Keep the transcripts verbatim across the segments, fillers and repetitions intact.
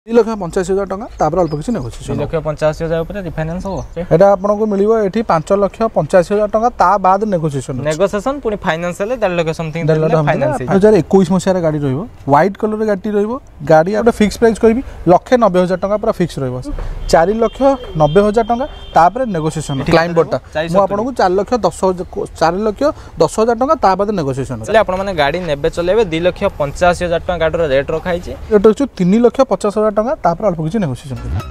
ଦୁଇ ଲକ୍ଷ ପଞ୍ଚାଅଶୀ ହଜାର ଟଙ୍କା ତାପରେ ଅଳ୍ପ କିଛି ନେଗୋସିଏସନ୍ ଦୁଇ ଲକ୍ଷ ପଞ୍ଚାଅଶୀ ହଜାର ଉପରେ ରିଫାଇନାନ୍ସ ହେବ ଏଟା ଆପଣଙ୍କୁ ମିଳିବ ଏଠି ପାଞ୍ଚ ଲକ୍ଷ ପଞ୍ଚାଅଶୀ ହଜାର ଟଙ୍କା ତା ବାଦ ନେଗୋସିଏସନ୍ ନେଗୋସିଏସନ୍ ପୁଣି ଫାଇନାନ୍ସ ହେଲେ ଦେଢ଼ ଲକ୍ଷ ସମଥିଙ୍ଗ ଫାଇନାନ୍ସ ଦୁଇ ହଜାର ଏକୋଇଶ ମସିହାର ଗାଡ଼ି ରହିବ ହ୍ୱାଇଟ୍ କଲର ଗାଡ଼ି ରହିବ ଗାଡ଼ି ଗୋଟେ ଫିକ୍ସ ପ୍ରାଇସ୍ କହିବି ଲକ୍ଷେ ନବେ ହଜାର ଟଙ୍କା ପୁରା ଫିକ୍ସ ରହିବ ଚାରି ଲକ୍ଷ ନବେ ହଜାର ଟଙ୍କା ତାପରେ ନେଗୋସିଏସନ୍ କ୍ଲାଇମ୍ବରଟା ମୁଁ ଆପଣଙ୍କୁ ଚାରି ଲକ୍ଷ ଦଶ ହଜାର ଚାରି ଲକ୍ଷ ଦଶ ହଜାର ଟଙ୍କା ତା ବାଦ ନେଗୋସିଏସନ୍ ଆପଣମାନେ ଗାଡ଼ି ନେବେ ଚଲେଇବେ ଦୁଇ ଲକ୍ଷ ପଞ୍ଚାଅଶୀ ହଜାର ଟଙ୍କା ଗାଡ଼ିର ରେଟ୍ ରଖା ହେଇଛି ରେଟ୍ ହେଉଛି ତିନି ଲକ୍ଷ ପଚାଶ ହଜାର ଟଙ୍କା ତାପରେ ଅଳ୍ପ କିଛି ନେଗୋସିଏସନ୍ କରିବେ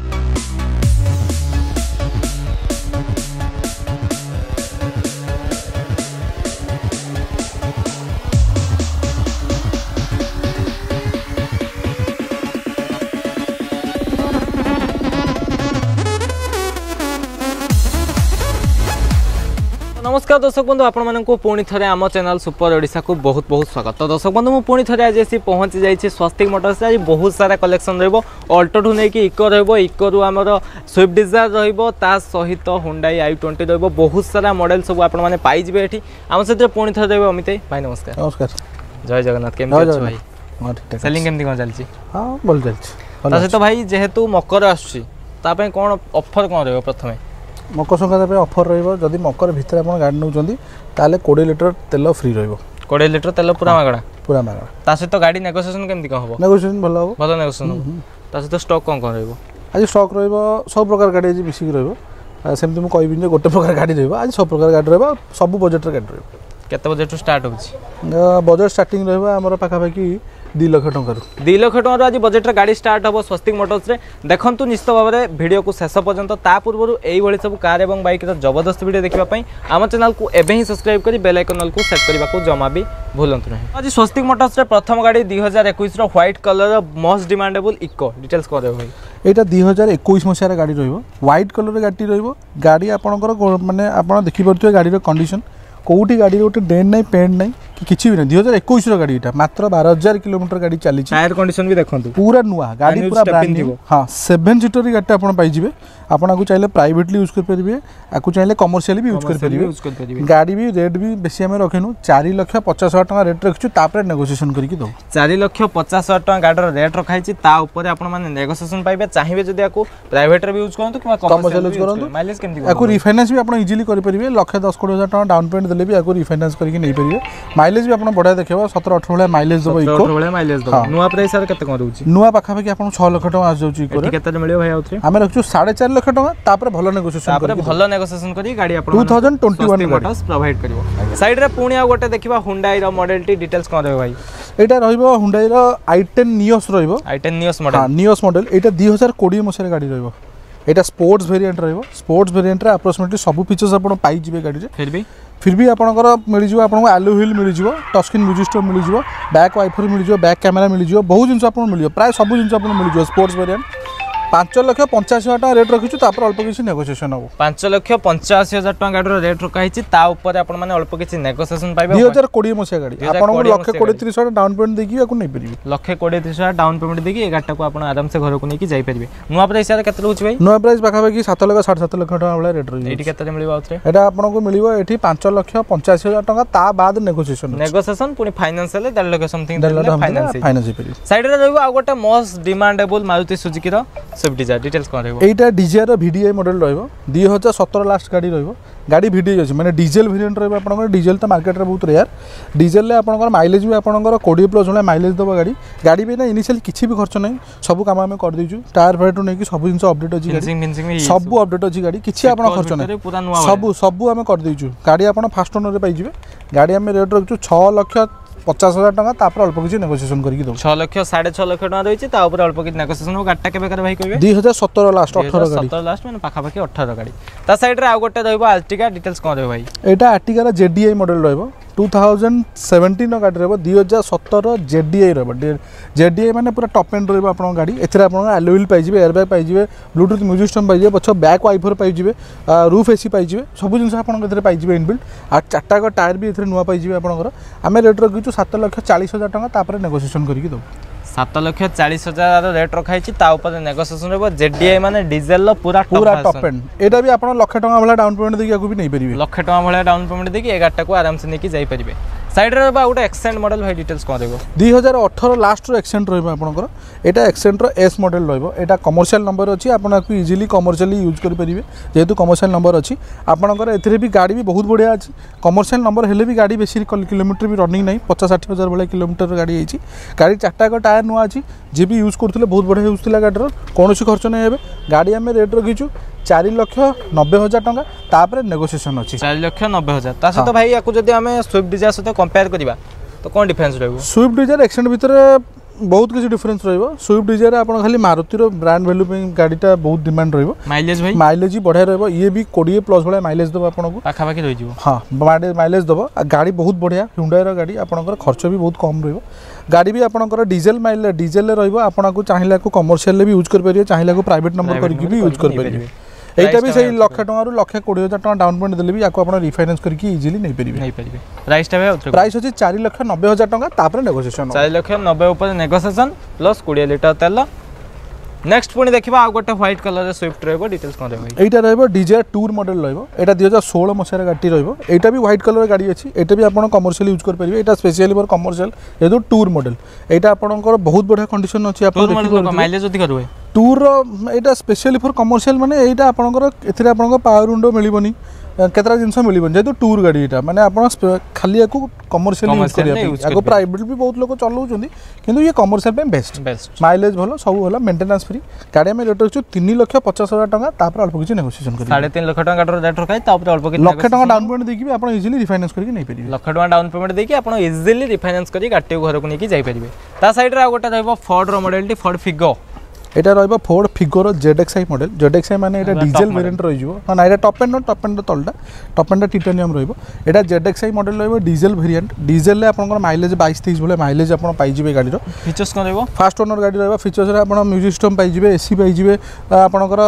नमस्कार दर्शक बंधु आपण मानक पुणी थे आम चैनल सुपर ओडिशा को बहुत बहुत स्वागत। तो दर्शक बंधु मुझे पुणी थे आज आसी पहुँची जाइए स्वस्तिक मोटर्स आज बहुत सारा कलेक्शन रही अल्टो ठू नहीं इको रको रु आमर स्विफ्ट डिजायर रा सहित हुंडई आई ट्वेंटी बहुत सारा मॉडल सब आप पाइबे ये आम सहित पुणी थे रही अमित भाई नमस्कार। नमस्कार जय जगन्नाथ केमती भाई सेलिंग केमती कौन चलती हाँ भल चलती सहित भाई जेहेतु मकर आसुच्ची कौन ऑफर कौन रही प्रथम मकर संक्रांति ऑफर रही मकर भितर आप गाड़ी नौ कोड़े लिटर तेल फ्री कोड़े लिटर तेल पूरा मागणा पूरा मागणा ता सहित गाड़ी नेगोसिएशन केमती कौन हम नेगोसिएशन भल हम भल नेगोसिएशन ता सहित स्टॉक कौन कौन रही आज स्टॉक रही सब प्रकार गाड़ी आज मिसिक रही मुझे गोटे प्रकार गाड़ी रही आज सब प्रकार गाड़ी रहा सब बजेट गाड़ी रही केते बजेट स्टार्ट हो बजेट स्टार्टिंग रहा आमर पाखापाखि दु लक्ष टकर दु लक्ष टकर आज बजेट गाड़ी स्टार्ट हम स्वस्तिक मोटर्स रे देखंतु निश्चित भाव में वीडियो को शेष पर्यंत ता पूर्व यही सब कार और बाइक जबरदस्त वीडियो देखा आम चैनल को एवं ही सब्सक्राइब कर बेल आइकन को सेट करने को जमा भी भूलंतु नहीं। आज स्वस्तिक मोटर्स रे प्रथम गाड़ी दुई हजार इक्कीस white colour most demandable Eeco details कर भाई यहाँ दुई हजार इक्कीस मसीहार गाड़ी रह्वाइट कलर गाड़ी रही आपंकर मानने आप देखिपे गाड़ी कंडीशन कौटी गाड़ी गोटे डेन ना पेंट ना कि किसी भी ना दुई हजार इक्कीस गाड़ी यहाँ मात्र बार हजार किलोमीटर गाड़ी चली टायर कंडीशन भी देखो पूरा नुआ गाड़ी पूरा ब्रांड न्यू हाँ सेवेन सीटर गाड़ी आप पाइबे आपको चाहिए प्राइवेटली यूज करेंगे आपको चाहिए कमर्शियल भी यूज करेंगे गाड़ी भी रेट भी बेसी आम रखेनु चार लक्ष पचास हजार टका रेट रखी तापर नेगोसिएशन करके दो चार लक्ष पचास हजार टका गाड़ी रेट रखाई नेगोसिएशन पाइबे चाहिए जब आपको प्राइवेट भी यूज करूँ कमर्शियल यूज करूँ माइलेज केमती रिफाइनान्स भी आप इजिली करेंगे लक्ष दस कोटी हजार टका डाउन पेमेंट देले भी आपको रिफाइनान्स करके नहीं पारे माइलेज भी आप बढ़िया देखा सतर अठर भाई माइलेज दब इको माइलेज नुआ प्राइस केते कौन रोची नुआ पाखापाखि आप छह लक्ष टका आसि केते मिलियो भाई आउथरे आमे रखछु साढ़े चार लक्ष टका तापर भलो नेगोसिएशन तापर भलो नेगोसिएशन करी गाड़ी आप दो हज़ार इक्कीस मोटर्स प्रोवाइड करिवो साइड रे पुणी आ गोटे देखिबा हुंडई रो मॉडल टी डिटेल्स कोन रहबो भाई एटा रहइबो हुंडई रो आई टेन नियोस रहइबो आई टेन नियोस मॉडल हां नियोस मॉडल एटा दो हज़ार बीस मसिया गाड़ी रहइबो एटा स्पोर्ट्स वेरिएंट रहइबो स्पोर्ट्स वेरिएंट रे अप्रोक्सीमेटली सब फीचर्स आपण पाई जिवे गाड़ी रे फिर भी फिर भी आपंकर मिल जाव आपको आलू व्हील मिल जाव टच स्क्रीन म्यूजिक स्टोर मिल जाव बैक वाइफर मिल जाव बैक कैमेरा मिल जाव बहुत जिन आपको मिल प्राय सब जिन आपको मिल जाव स्पोर्ट्स वेरिएंट पांच लक्ष पंचाशी हजार टका रेट रखीचु तापर अल्प किसी नेगोसिएशन हो पांच लक्ष पंचाशी हजार टका गाड़ी रेट रखा है ता ऊपर आपण माने अल्प किसी नेगोसिएशन पाइबे दुई हजार बीस मसिया गाड़ी आपन लक्ष कोड़े तीस हजार डाउन पेमेंट देकी याकू नहीं परिबे लक्ष कोड़े तीस हजार डाउन पेमेंट देकी ए गाड़ी को आपण आराम से घर को लेके जाई परिबे नुआ प्राइस यार केते रहउछ भाई नुआ प्राइस बाका बाकी सात लक्ष साढ़े सात लक्ष टका वाला रेट रही एठी केते मिलिबो आउथरे एटा आपन को मिलिबो एठी पांच लक्ष पंचाशी हजार टका ता बाद नेगोसिएशन नेगोसिएशन पुनी फाइनान्स हेले डेढ़ लक्ष समथिंग फाइनान्स फाइनान्स परिबे साइड रे रहइबो आ गोटे मोस्ट डिमांडेबल मारुति सुजुकी रो स्विफ्ट डिजायर डिटेल्स एटा डिजायर वीडीआई मॉडल रहिबो दुई हजार सतर लास्ट गाड़ी रहिबो गाड़ी वीडीआई अछि माने डीजल वेरिएंट रहिबो आपनकर डीजल तो मार्केट रे बहुत रेयर डीजल ले आपनकर माइलेज भी आपनकर बीस प्लस वाला माइलेज दबो गाड़ी गाड़ी भी ना इनिशियल किछि भी खर्च नै सब काम हम कर दिजु टायर फायर नै कि सब जिंस अपडेट अछि गाड़ी सब अपडेट अछि गाड़ी किछि आपन खर्च नै सब सब हम कर दिजु गाड़ी आपन फास्ट ओनर रे पाइ जिवे गाड़ी हम रेट रखछु छह लक्ष पचास हजार टका तापर अल्प किसी नेगोसिएशन करके दो छह लक्ष साढ़े छह लक्ष टका रही ता ऊपर अल्प किसी नेगोसिएशन हो गाड़ीटा केबे कर भाई कहबे दुई हजार सतर लास्ट अठारह गाड़ी सतर लास्ट माने पाखा पाखी अठारह गाड़ी ता साइड रे आ गोटे रहबो आर्टिका डिटेल्स कोन रहबो भाई एटा आर्टिका रा जेडीआई मॉडल रहबो दो हज़ार सत्रह गाड़ी रहबो दुई हजार सतर जेडीआई रहबो जेडीआई माने पूरा टॉप एंड रहबो आपन गाड़ी एथरा आपन एलॉय व्हील पाइ जिवे एयरबैग पाइ जिवे ब्लूटूथ म्यूजिक सिस्टम पाइ जिवे पछ बैक वाइफर पाइ जिवे रूफ एसी पाइ जिवे सब जिंस आपन एथरे पाइ जिवे इनबिल्ट आ चारटा का टायर भी एथरे नुवा पाइ जिवे आपनकर आमे रेट रखिछु सात लक्ष चालीस हजार टका तापर नेगोसिएशन करके दो सात लक्ष चालीस हजार रेट रखाई नेगोसिएशन रहबो जेडीआई माने डीजल लो पूरा पूरा टॉप एंड एटा भी आपण लक्ष टका वाला डाउन पेमेंट देकी आकु भी नहीं परिबे लक्ष टका वाला डाउन पेमेंट देकी ए गाड़ी को आराम से नेकी जाई परिबे साइड रे बा गोटे एक्सेंट मॉडल भाई डिटेल्स कौन देबो दुई हजार अठर लास्ट रो एक्सेंट रहबो आपनकर एटा एक्सेंट रो एस मॉडल रहबो एटा कमर्शियल नंबर अछि आपन आपको इजीली कमर्शियली यूज कर परिबे जेहेतु कमर्शियल नंबर अछि आपनकर एथिरे भी गाड़ी भी बहुत बढ़िया अछि कमर्शियल नंबर हेले भी गाड़ी बेसी किलोमीटर भी रनिंग नहीं पचास साठ हजार वाला किलोमीटर गाड़ी आइछि गाड़ी चारटा का टायर नुआ अछि जे भी यूज करथिले बहुत बढ़िया यूज थिला गाड़ी रो कोनोसी खर्च नहीं हेबे गाड़ी हमें रेट रखिछु चार लक्ष नब्बे हजार टंका तापर नेगोशिएशन अछि चार लक्ष नब्बे हजार ता सहित भाई याकू जदी हमें स्विफ्ट डिजायर सहित कंपेयर करिबा तो कोन डिफरेंस रहबो स्विफ्ट डिजायर एक्सेंट भीतर बहुत किसी डिफरेंस रहिबो स्विफ्ट डिजायर आपन खाली मारुति रो ब्रांड वैल्यू पे गाड़ीटा बहुत डिमांड रहिबो माइलेज भाई माइलेज ही बढ़िया रहबो ये भी बीस प्लस वाला माइलेज दबो आपन को पाखा पाखी रहि जिवो हां माइलेज दबो गाड़ी बहुत बढ़िया Hyundai रो गाड़ी आपन खर्च भी बहुत कम रहिबो गाड़ी भी आपन डीजल माइलेज डीजल रहिबो आपन को चाहिला को कमर्शियल भी यूज कर परिबे चाहिला को प्राइवेट नंबर करके भी यूज कर परिबे एटा भी सही लाख टका रु लाख बीस हजार टका डाउन पेमेंट देले भी याको आपण रिफाइनेंस करके इजीली नहीं परिबे नहीं परिबे प्राइस टा भाई प्राइस होची चार लाख नब्बे हजार टका तापर नेगोशिएशन चार लाख नब्बे ऊपर नेगोशिएशन प्लस बीस लीटर तेल नेक्स्ट पुणी देखिबा आ गोटे व्हाइट कलर रे स्विफ्ट रहबो डिटेल्स कोन रहबो एटा रहबो डिजायर टूर मॉडल रहबो एटा दो हज़ार सोलह मसिया गाड़ी रहबो एटा भी व्हाइट कलर गाड़ी अछि एटा भी आपण कमर्शियल यूज कर परिबे एटा स्पेशली फॉर कमर्शियल ए दो टूर मॉडल एटा आपनकर बहुत बढ़िया कंडीशन अछि आपण देखिबो माइलेज अधिक रहबो tour Etah specially for commercial माने एटा आपनकर एथिरे आपनकर पावर विंडो मिलिबनी केतरा जिंस मिलिबन जेतु टूर गाड़ी एटा माने आपण खाली याकू कमर्शियल यूज करिया याको प्राइवेट भी बहुत लोग चलाउ छथि किंतु ये कमर्शियल पे बेस्ट बेस्ट माइलेज भलो सब होला मेंटेनेंस फ्री गाड़ी में रेट रखछु तीन लाख पचास हजार टका तापर अल्प किछि नेगोशिएशन करि साढ़े तीन लाख टका रेट रखाई तापर अल्प किछि लाख टका डाउन पेमेंट देकी भी आपण इजीली रिफाइनेंस करके नहीं परिबे लाख टका डाउन पेमेंट देकी आपण इजीली रिफाइनेंस करी गाड़ी घर को नेकी जाई परिबे ता साइड रे आ गोटा रहबो फोर्ड रो मॉडल टी फोर्ड फिगो एटा रहबो Ford Figo Z X I model Z X I माने एटा डीजल वेरिएंट रहि जिवो ना एटा टॉप एंड टॉप एंड तलटा टॉप एंड टाइटेनियम रहबो एटा जेड एक्स आई मॉडल रहबो डीजल वेरिएंट डीजल ले आपन माइलेज बाईस तेईस भले माइलेज आपन पाई जिवे गाड़ी रो फीचर्स कोन रहबो फास्ट ओनर गाड़ी रहबो फीचर्स रे आपन म्यूजिक सिस्टम पाई जिवे एसी पाई जिवे आपनकर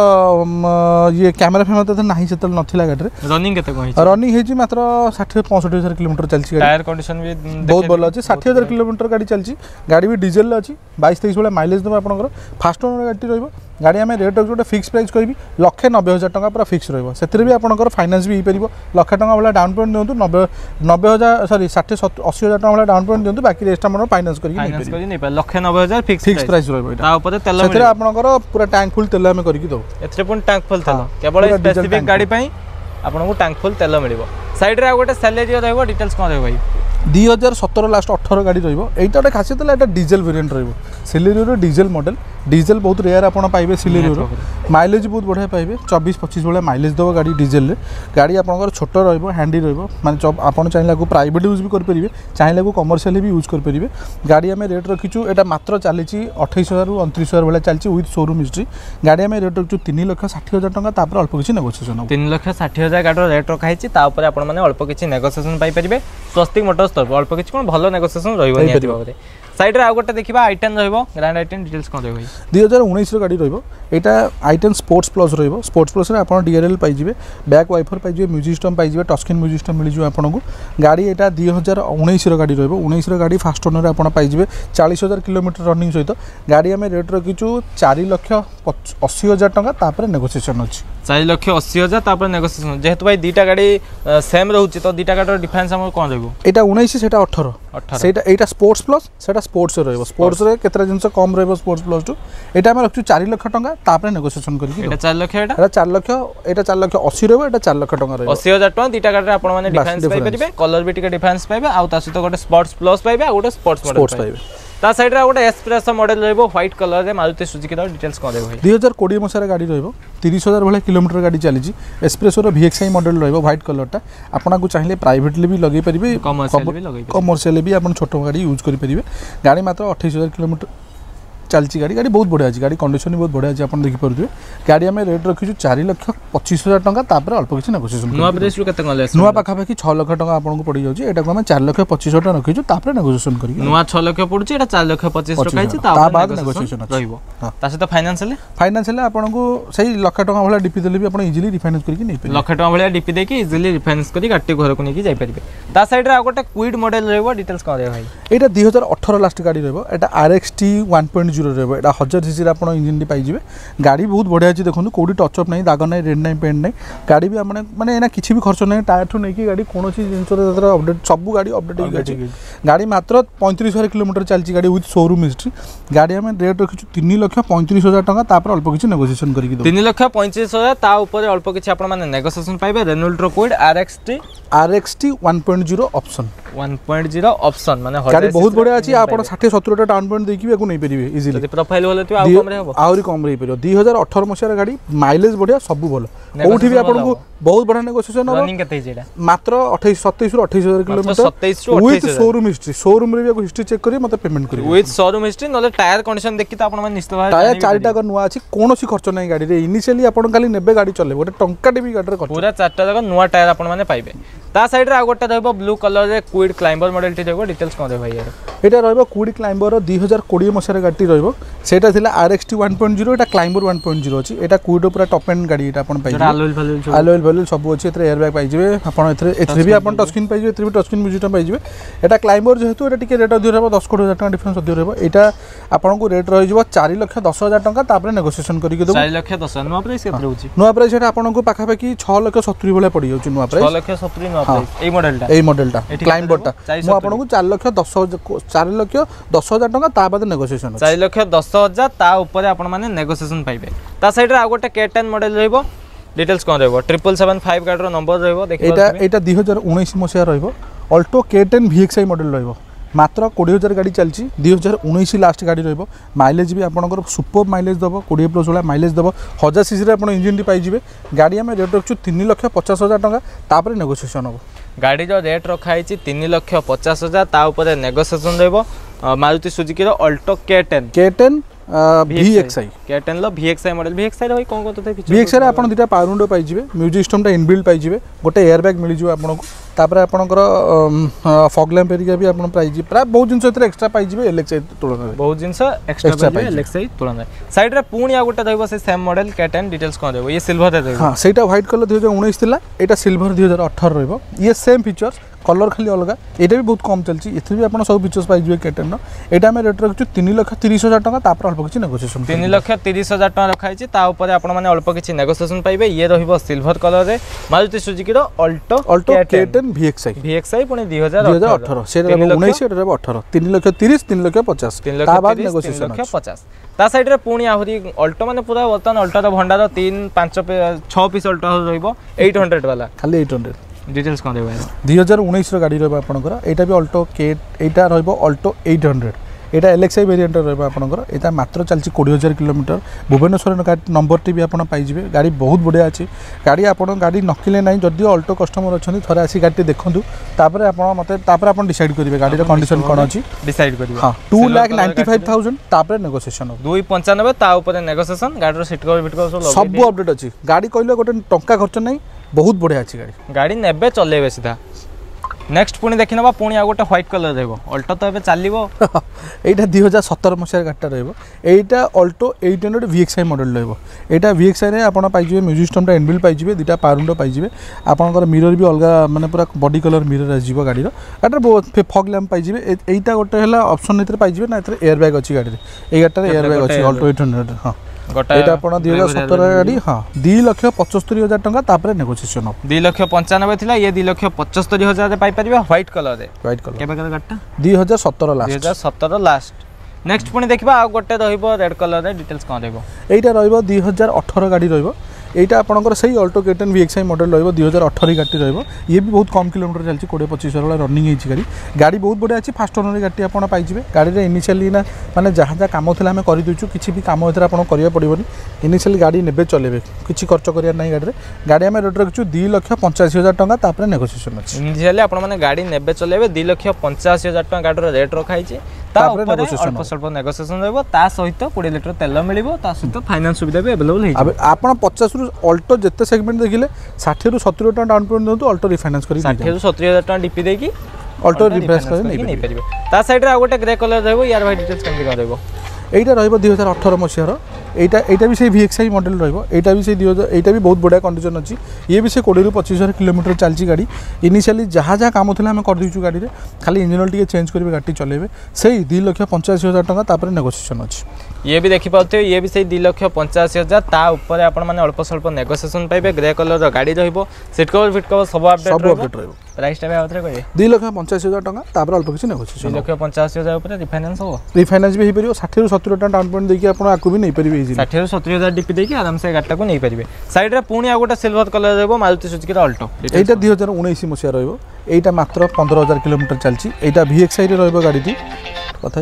ये कैमरा फेमस त नाही सेतल नथिला गाड़ी रे रनिंग केते कोन रनिंग हेजी मात्र साठ पैंसठ हजार किलोमीटर चलची गाड़ी टायर कंडीशन भी बहुत भलो अछि साठ हजार किलोमीटर गाड़ी चलची गाड़ी भी डीजल ले अछि बाईस तेईस भले माइलेज दबो आपनकर फास्ट ओनर गाड़ी रहबो गाड़ी आम रेट रखिए फिक्स प्राइस करी लक्षे नब्बे हजार टका पूरा फिक्स रही से भी आपंकर फाइनान्स भी हो पार लक्ष टका वाला डाउन पेमेंट दिंतु नब्बे नब्बे हजार सरी षाठी अशी हजार टका वाला डाउन पेमेंट दिंतु बाकी रेस्ट आप फाइनान्स कर लक्षे नब्बे हजार फिक्स फिक्स प्राइस रही आपंकर पूरा टैंक फुल तेल आम करके दो ए टैंक फुल तेल केवल स्पेसिफिक गाड़ी आपको टैंक फुल तेल मिल साइड रे गोटे सैलेरी रही डिटेल्स कौन रही दुई हजार सतर लास्ट अठर गाड़ी रही है गोटे खासियत है डीजल वेरिएंट रही सिलेरियो डीजल मॉडल डीजल बहुत रेयर आप पाइबे सिलेरियो माइलेज बहुत बढ़िया पाइबे चौबीस पच्चीस भाई माइलेज दब गाड़ी डीजल रे गाड़ी आपंकर छोट रैंडी रही आपड़ चाहिए प्राइवेट यूज भी करेंगे चाहिए कमर्शियल भी यूज करेंगे गाड़ी आम रेट रखीचु यहाँ मात्र चली अठाईस हजार रु अणतीस हजार भाई चलती विथ शोरूम हिस्ट्री गाड़ी आम रेट रखीचु तीन लाख षाठी हजार टका तापर अल्प किसी नेगोशिएशन तीन लाख षाठी हजार गाड़ी रेट रखाई अल्प किसी नेगोशिएशन पाइपर स्वस्तिक मोटर्स तरफ अल्प किसी कौन भल नेगोशिएशन रही साइड रे आ गोटे देखिबा आई टेन रहबो ग्रैंड आई टेन डिटेल्स कोन रहबो दुई हजार उन्नीस रो गाड़ी रहबो एटा आई टेन स्पोर्ट्स प्लस रहबो स्पोर्ट्स प्लस रे आपण डीआरएल पाई जिवे बैक वाइपर पाई जिवे म्यूजिक सिस्टम पाई जिवे टच स्क्रीन म्यूजिक सिस्टम मिल जिवे आपन को गाड़ी एटा दुई हजार उन्नीस रो गाड़ी रहबो उन्नीस रो गाड़ी फास्ट ओनर आपण पाई जिवे चालीस हजार किलोमीटर रनिंग सहित गाड़ी आमे रेट रखिचु चार लाख अस्सी हजार टका तापर नेगोशिएशन अछि चार लाख अस्सी हजार तापर नेगोशिएशन जेहेतु भाई दीटा गाड़ी सेम रहउची तो दीटा गाड़ी डिफरेंस हम कोन रहबो एटा उन्नीस सेटा अठारह सेटा एटा स्पोर्ट्स प्लस सेटा स्पोर्ट्स रहबो स्पोर्ट्स रे केतरा जिंस कम रहबो स्पोर्ट्स प्लस टू एटा हम रखछु चार लाख टका तापर नेगोशिएशन करके एटा चार लाख एटा एटा चार लाख एटा चार लाख अस्सी रहबो एटा चार लाख टका रहबो अस्सी हजार टका दीटा गाड़ी रे आपण माने डिफरेंस पाइ परिबे कलर भी टिके डिफरेंस पाइबे आ ता सहित गोटे स्पोर्ट्स प्लस पाइबे आ गोटे स्पोर्ट्स मॉडल पाइबे ता साइड रे गोटे एस्प्रेसो मॉडल रहबो व्हाइट कलर रे मारुति सुजुकी रो डिटेल्स कोन रहबो दुई हजार बीस मसिया गाड़ी रहबो तीस हजार भाई किलोमीटर गाड़ी चली एस्प्रेसो रो वीएक्सआई मॉडल रहबो व्हाइट कलरटा आपन चाहिए प्राइवेटली भी लगे परिबे कमर्शियल भी आपन छोट गाड़ी यूज करि परिबे गाड़ी मात्र अट्ठाईस हजार किलोमीटर चलती गाड़ी गाड़ी बहुत बढ़िया गाड़ी कंडीशन भी बहुत बढ़िया अच्छे आप देखिपे गाड़ी आम रेट रखीचु चार लाख पच्चीस हजार टका तापर अल्प किसी नेगोशिएशन नुआ प्राइस रु केते गले नुआ पाखापाखि छह लाख टका आपको पड़ जाउची एटा को हम चार लाख पच्चीस हजार रखीचु तापर नेगोशिएशन करी नुआ छह लाख पड़ुची एटा चार लाख पच्चीस रखाइची ता बाद नेगोशिएशन रहइबो ता सहित फाइनेंशियल फाइनेंशियल आपको सही लाख टका वाला डीपी देले भी आपण इजीली रिफाइनेंस करके नहीं पारे लाख टका वाला डीपी देके इजीली रिफाइनेंस करी गाड़ी घर को नेकी जाई परिबे ता साइड रे आ गोटे क्विड मॉडल रहबो डिटेल्स कोन रे भाई एटा दो हज़ार अठारह लास्ट गाड़ी रहबो एटा RXT one point zero zero रहा है हजार सीसी आप इंजिन पाइबे गाड़ी बहुत बढ़िया अच्छी देखो कौटी टचअप नहीं दाग नहीं रेड नहीं पेंट नहीं गाड़ी भी मैंने मैंने किसी भी खर्च नहीं टायर ठू नहीं गाड़ी कौन जिन अपडेट सब गाड़ी अपडेट गाड़ी मात्र पैंतीस हजार किलोमीटर चलती गाड़ी विथ शोरूम हिस्ट्री गाड़ी आम रेट रखी तीन लक्ष पैंतीस हजार टका अल्प किसी नेगोसिएशन करके तीन लक्ष पैंतीस हजार अल्प किसी आपने नेगोसिएशन पाइबे Renault Kwid RX T RX T one point zero option one point zero option माने गाड़ी बहुत बढ़िया अच्छी आप साठ सत्तर टा डाउन पेमेंट देकी नहीं पारे इजिली प्रोफाइल भले तो आउ कम रे हो आउरी कम रे पारे दो हज़ार अठारह मसिया गाड़ी माइलेज बढ़िया सब भल कोठी भी आपको बहुत बढ़िया नेगोसिएशन रनिंग केते जेडा मात्र अट्ठाईस सत्ताईस रु अट्ठाईस हजार किलोमीटर सत्ताईस रु विथ शोरूम हिस्ट्री शोरूम रे भी हिस्ट्री चेक करी मते पेमेंट करी विथ शोरूम हिस्ट्री नले टायर कंडीशन देखि त आपण माने निश्चित भाव टायर चारटा का नुआ अछि कोनोसी खर्च नै गाड़ी रे इनिशियली आपण खाली नेबे गाड़ी चले गोटे टंका टे भी गाड़ी रे खर्च पूरा चारटा जगह नुआ टायर आपण माने पाइबे ता साइड रे आ गोटे रहबो ब्लू कलर रे क्विड क्लाइंबर मॉडल टी रहबो डिटेल्स कोन दे भाई यार एटा रहबो क्विड क्लाइंबर दो हज़ार बीस मसिया गाड़ी रहबो सेटा थिला RX T one point zero एटा क्लाइंबर वन पॉइंट जीरो अछि एटा क्विड पूरा टॉप एंड गाड़ी एटा आपण पाइबे आलोइल भालोइल आलोइल भालोइल सब अछि एथरे एयर बैग पाइबे आपण एथरे एथरे भी आपण टच स्क्रीन पाइबे एथरे भी टच स्क्रीन म्यूजिक पाइबे एटा क्लाइंबर जेहेतु एटा टिके रेट अधिक रहबो दस कोटी हजार टका डिफरेंस अधिक रहबो एटा आपण को रेट रहि जबो चार लाख दस हजार टका तापर नेगोसिएशन करके देबो चार लाख दस नुआ प्राइस केते रहउची नुआ प्राइस एटा आपण को पाखा पाखी छह लाख सत्तर भले पड़ी जाउची नुआ प्राइस छह लाख सत्तर नुआ प्राइस एई मॉडलटा एई मॉडलटा क्लाइंबरटा मु आपण को चार लाख दस चार लाख दस हजार टका ता बाद नेगोसिएशन चार लाख दस हजार ता ऊपर आपण माने नेगोसिएशन पाइबे ता साइड रे आ गोटे के टेन मॉडल रहबो डिटेल्स कोन रहबो ट्रिपल सेवन फाइव गाड़ी रो नंबर रहबो देखि एटा एटा दो हज़ार उन्नीस मसिया रहबो Alto K ten VXi model रहबो मात्र बीस हज़ार गाड़ी चलची दो हज़ार उन्नीस लास्ट गाड़ी रहबो माइलेज भी आपनकर सुपर माइलेज दबो बीस प्लस वाला माइलेज दबो हजार सीसी रे आपण इंजन टी पाइ जिवे गाड़ी हम रेट रखछु तीन लाख पचास हजार टका तापर नेगोसिएशन हो गाड़ी जो रेट रखा है तीन लक्ष पचास हजार ता ऊपर नेगोसिएशन रहबो मारुति सुजुकी रो Alto K ten K ten VXI K ten लो वीएक्सआई मॉडल वीएक्सआई रो कोन कोन तो फीचर वीएक्सआई रे आपण दुटा पावर विंडो पाइ जिवे म्यूजिक सिस्टम टा इनबिल्ट पाइ जिवे गोटे एयर बैग मिल जिवे आपण को तापर आपनकर फॉग लैंप एरिया भी आपण प्राइस प्राय बहुत जिंस एथरे एक्स्ट्रा पाइ जिवे एलएक्सआई तुलना रे बहुत जिंस एक्स्ट्रा पाइ जिवे एलएक्सआई तुलना साइड रे पूणी आ गोटे रहबो से same model K ten details कोन रहबो ये सिल्वर रे रहबो हां सेटा व्हाइट कलर दो हज़ार उन्नीस थिला एटा सिल्वर दो हज़ार अठारह रहबो ये सेम फीचर्स कलर खाली अलग एटा भी बहुत कम चलची एथि भी आपण सब फीचर्स पाइ जिवे के टेन नो एटा हम रेट रखछु तीन लाख तीस हजार टका तापर अल्प किछि नेगोसिएशन तीन लाख तीस हजार टका रखाई छि ता ऊपर आपण माने अल्प किछि नेगोसिएशन पाइबे ये रहबो सिल्वर कलर रे मारुति सुजुकी रो Alto Alto K ten VXI VXI पुणे दो हज़ार अठारह से उन्नीस से अठारह तीन लाख तीस तीन लाख पचास ता बाद नेगोसिएशन तीन लाख पचास ता साइड रे पुणी आहुरी अल्टो माने पूरा वर्तमान अल्टो रो भंडार तीन पाँच छह पीस अल्टो रहबो आठ सौ वाला खाली आठ सौ डिटेल्स कोन देबो दो हज़ार उन्नीस रो गाड़ी रहबो आपनकर एटा भी अल्टो के एटा रहबो अल्टो आठ सौ एटा एलएक्सआई वेरिएंट रहबो आपनकर एटा मात्र चलची बीस हज़ार किलोमीटर भुवनेश्वर नंबर टी भी आपण पाइ जिवे गाड़ी बहुत बढ़िया अछि गाड़ी आपण गाड़ी नकिले नै जदी अल्टो कस्टमर अछन थरे आसी गाड़ी देखंतु तापर आपण मते तापर आपण डिसाइड करिवे गाड़ी रो कंडीशन कोन अछि डिसाइड करिवे हां दो लाख पचानवे हज़ार तापर नेगोसिएशन हो दो लाख पचानवे ता ऊपर नेगोसिएशन गाड़ी रो सीट कवर बिट कवर सब अपडेट अछि गाड़ी कहले गोटे टंका खर्च नै बहुत बढ़िया अछि गाड़ी गाड़ी नेबे चलेबे सीधा नेक्स्ट पुणी देखि नबा पुणी आ गोटे व्हाइट कलर रहबो अल्टो तो एबे चलिबो एटा दो हज़ार सत्रह मसिया गाटा रहबो एटा अल्टो आठ सौ वीएक्सआई मॉडल रहबो एटा वीएक्सआई रे आपण पाइ जिवे म्यूजिक सिस्टम टा इनबिल्ट पाइ जिवे दुटा पावर विंडो पाइ जिवे आपनकर मिरर भी अलगा माने पूरा बॉडी कलर मिरर आ जिवो गाड़ी रो गाटर फॉग लैंप पाइ जिवे एटा गोटे हला ऑप्शन एथरे पाइ जिवे ना एथरे एयर बैग अछि गाड़ी रे ए गाटा रे एयर बैग अछि अल्टो आठ सौ हां एटा आपण दो हज़ार सत्रह गाड़ी हां दो लाख पचहत्तर हजार टका तापर नेगोसिएशन हो दो लाख पचानवे थिला ये दो लाख पचहत्तर हजार रे पाइ परिबा व्हाइट कलर रे व्हाइट कलर केबे कर गाटा दो हज़ार सत्रह लास्ट दो हज़ार सत्रह लास्ट नेक्स्ट पुणी देखिबा आ गोटे रहइबो रेड कलर रे डिटेल्स कोन रहइबो एटा रहइबो दो हज़ार अठारह गाड़ी रहइबो एटा आपनकर सही Alto K ten VXi model रहइबो दो हज़ार अठारह गाड़ी रहइबो ये भी बहुत कम किलोमीटर चलची बीस पच्चीस वाला रनिंग हेची गाड़ी गाड़ी बहुत बढ़िया अछि फास्ट ओनर गाड़ी आपण पाइ जिवे गाड़ी रे इनिशियली ना माने जहां जहां काम थिला हमें करि दोछु किछि भी काम एथरा आपण करिया पड़िबोनी इनिशियली गाड़ी नेबे चलेबे किछि खर्च करिया नै गाड़ी रे गाड़ी हमें रेट रखछु दो लाख पचासी हजार टका तापर नेगोसिएशन अछि इनिशियली आपण माने गाड़ी नेबे चलेबे दो लाख पचासी हजार टका गाड़ी रो रेट रखाई छि ता ऊपर अल्प स्वल्प नेगोसिएशन रहबो ता सहित बीस लीटर तेल मिलिबो ता सहित फाइनेंस सुविधा भी अवेलेबल हे अब आपण पचास रु अल्टो जत्ते सेगमेंट देखिले साठ रु सत्तर टका डाउन पेमेंट दंतु अल्टो रिफाइनेंस करी साठ रु सत्तर हजार टका डीपी देकी अल्टो रिफाइनेंस करी नै परिबे ता साइड रे आ गोटे ग्रे कलर रहबो यार भाई डिटेल्स केमति कर रहबो एटा रहबो दो हज़ार अठारह मसिया रो এইটা এইটা भी से ভিএক্সআই মডেল রহব এইটা भी से দুই হাজার এইটা भी बहुत बढ़िया कंडीशन अच्छी ये भी से कोड़े पच्चीस हजार किलोमीटर चलती गाड़ी इनिशियली जहाँ जहाँ काम था आम करदेचु गाड़ी में खाली इंजिन ऑयल टी चेंज करेंगे गाड़ी चलेबे से दुई लक्ष पंचाशी हजार टका तापर नेगोशिएशन अच्छी ये भी देखी पाते ये भी से दुई लक्ष पंचाशी हजार ता ऊपर आपण माने अल्प स्वल्प नेगोशिएशन पाइबे ग्रे कलर गाड़ी रहिबो सीट कवर फिट कवर सब अपडेट सब अपडेट रहिबो प्राइस टा आउथरे कहिए दुई लक्ष पंचाशी हजार टका तापर अल्प किसी नेगोशिएशन दुई लक्ष पंचाशी हजार ऊपर रिफाइनेंस हो रिफाइनेंस भी हो साठ रु सत्तर टका डाउन पेमेंट देके आपण आकु भी नहीं परिबे इजीली साठ रु सत्तर हजार डीपी देके आराम से गाड़ी को नहीं परिबे साइड रे पुणी आ गोटा सिल्वर कलर रहबो मारुति सुजुकी रो अल्टो एटा दुई हजार उन्नीस मसिया रहबो एटा मात्र पंद्रह हजार किलोमीटर चलची एटा वीएक्सआई रे रहबो गाड़ी टी कथा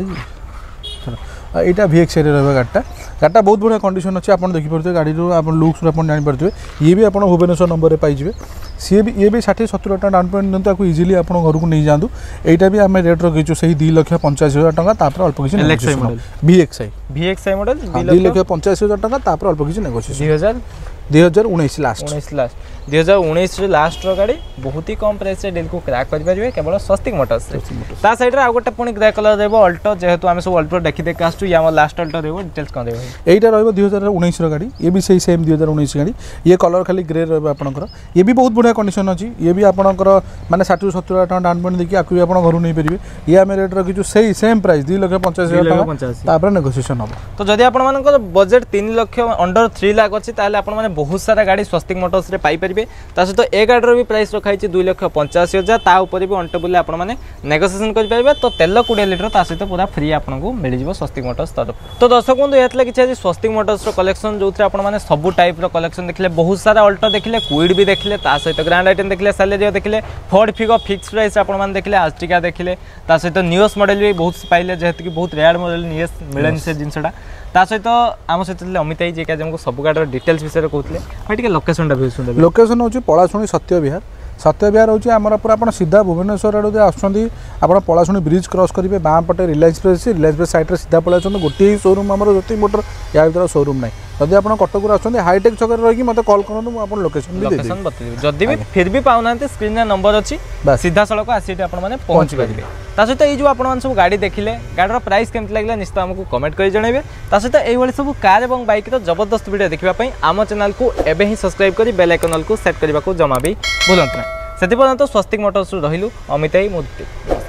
यहाँ वीएक्सआई रहा गाड़ीटा गाड़ीटा बहुत बढ़िया कंडीशन अच्छी आप देखिपे गाड़ी आप लुक्स आप जानीपे ये भी आप भुवनेश्वर नंबर पाइबे सी भी ये भी षाठी सत्तर टाँग डाउन पेमेंट दिखाँ आपको इजिली आप घर को नहीं जातु यहाँ भी आम रेट रखीचु से दुई लक्ष पंचाशी हजार टका तापर अल्प किसी वीएक्सआई वीएक्सआई मॉडल दुई लक्ष पंचाशी हजार टका तापर अल्प किसी नेगोशिएशन दुई हजार दुई हजार उन्नीस लास्ट उन्नीस लास्ट दुई हजार उन्नीस लास्ट गाड़ी बहुत ही कम प्राइस डील को क्रैक करेंगे केवल स्वस्तिक मोटर्स ता साइड रे आ गोटे पुणी ग्रे कलर रहबो अल्टो जेहेतु आम सब अल्टो देखी देखी आसु ये आम लास्ट अल्टो रहबो डिटेल्स कौन रहबो एटा रहबो दुई हजार उन्नीस गाड़ी ये भी सही सेम दुई हजार उन्नीस गाड़ी ये कलर खाली ग्रे रहबो आपनकर ये भी बहुत बढ़िया कंडीशन अच्छी ये भी आपनकर माने साठ सत्तर टका डाउन पेमेंट देखि आकु भी आपन घर नहीं परिबे ये आम रेट रखीचु सही सेम प्राइस दुई लक्ष पंचाशी हजार टका तापर नेगोशिएशन हम तो जदि आपण मानकर बजेट तीन लक्ष अंडर थ्री लाख अच्छी ताले आपण माने बहुत सारा गाड़ी स्वस्तिक मोटर्स रे पाई परिबे ता सहित ए गाड़ीर भी प्राइस रखाई दुई लक्ष पंचाशी हजार ता ऊपर भी अंटेबुल आपण माने नेगोशिएशन कर पाइबे तो तेल बीस लिटर ता सहित पूरा फ्री आपको मिल जिवो स्वस्तिक मोटर्स तरफ तो दर्शक बंधु एतले किछि आज स्वस्तिक मोटर्स रो कलेक्शन जोथरे आपण माने सब टाइप रो कलेक्शन देखले बहुत सारा अल्टो देखले क्विड भी देखले ता सहित ग्रैंड आइटम देखले सैलेरियो देखले फोर्ड फिगो फिक्स प्राइस आपण माने देखले आर्टिका देखले ता सहित नियोस मॉडल भी बहुत पाइले जेहेतु कि बहुत रेयर मॉडल नियोस मिलन से जिनसडा ता सहित आम सहित अमित जी के हमको सब गाड़ी डिटेल्स विषय कहते हैं लोकेशन भी सुन लोकेशन हूँ पलाशुणी सत्य विहार सत्य विहार हूँ आमर पूरा आप सीधा भुवनेश्वर आड़े आप पलाशुणी ब्रिज क्रॉस करेंगे बाँ पटे Reliance Fresh Reliance Fresh side सीधा पलाइ गोटे ही शोरूम आम जो मोटर या भर शोरूम ना जदि आप कटक आसते हाईटेक छक रही मत कल करूँ लोकेशन लोकेशन बतल जदि भी फिर भी पाऊना स्क्रीन नंबर अच्छी सीधा सड़क आसी पहुँची पारे ता सहित ये जो आप सब गाड़ी देखिले गाड़ी प्राइस केमती लगे निश्चित आमको कमेंट कर जनइबे ता सहित ये सब कार और बाइक जबरदस्त वीडियो देखा आम चैनल को एबे ही सब्सक्राइब कर बेल आइकन को सेट करने को जमा भी भूलु ना से स्वस्तिक मोटर्स रहिलु अमित मूर्ति।